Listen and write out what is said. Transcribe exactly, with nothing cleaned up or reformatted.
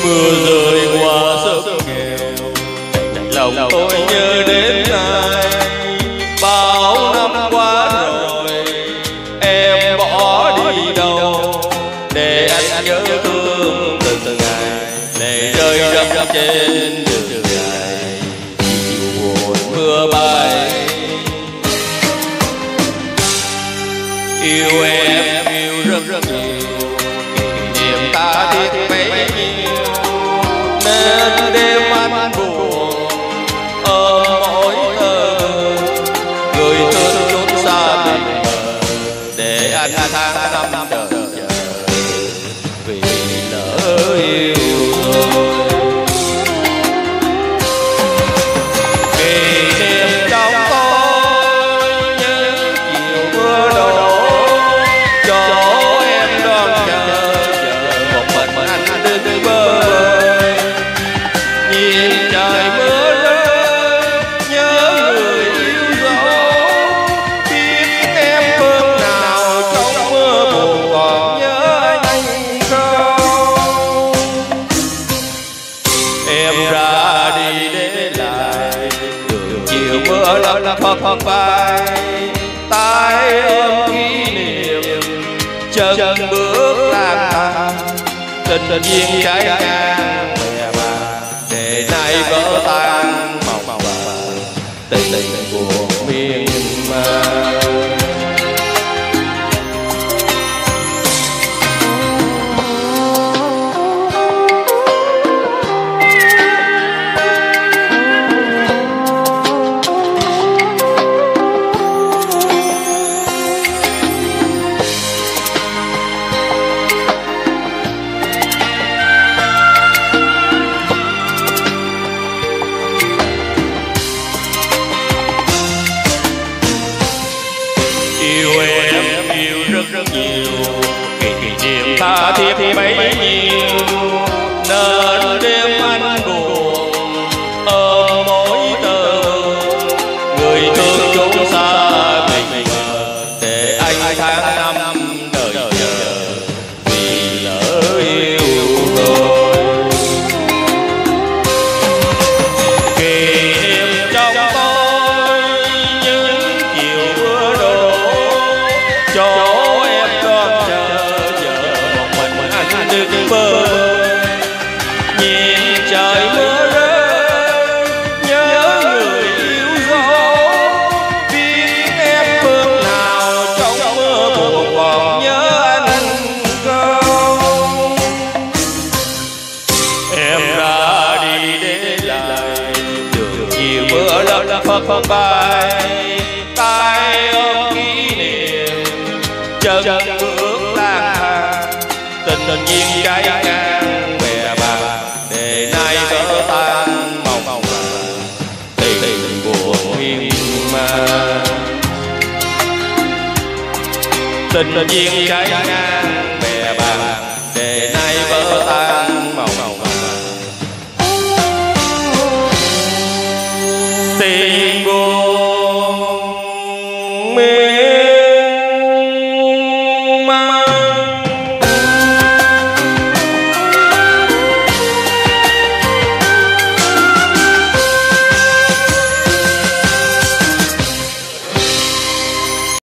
mưa rơi qua sớm nghèo, lòng tôi nhớ đến ai. Bao năm qua rồi em bỏ đi đâu, để anh nhớ thương từng ngày. Lệ rơi râm trên đường dài, chiều buồn mưa bay. Yêu em yêu rất rất nhiều, kỷ niệm ta thiết bấy nhiêu, nên đêm anh buồn ôm mỗi thơ. Người thương trốn xa tình mờ, để anh tháng năm đợi chờ, vì lỡ yêu rồi. Kỷ niệm trong tôi những chiều mưa đổ, cho em đón chờ, chờ một mình anh đứng bơi. Nhìn trời mưa rơi nhớ người yêu dấu, biết em phương nào trong mưa buồn còn nhớ anh không. Em ra đi để lại đường chiều mưa lấp phất phất bay, tay ôm kỷ niệm chân bước lang thang. Tình duyên trái ngang bè bàng, để nay vỡ tan mộng vàng, tình tình buồn miên man. Yêu em yêu rất rất nhiều, kỷ niệm tha thiết bấy nhiêu, nên đêm anh buồn ôm mỗi tơ. Người thương trốn xa mình mờ, để anh tháng năm đợi chờ, vì lỡ yêu rồi. Kỷ niệm trong tôi những chiều mưa đổ, cho em đón chờ, chờ một mình anh đứng bơi. Nhìn trời mưa rơi nhớ người yêu dấu, biết em phương nào trong mưa buồn còn nhớ anh không. Em ra đi để lại đường chiều mưa lấp phất phất bay, tay ôm kỷ niệm chân bước lang thang. Tình tình duyên trái ngang bè bàng, để nay vỡ tan mộng vàng, tình tình buồn miên man. Tình tình duyên trái ngang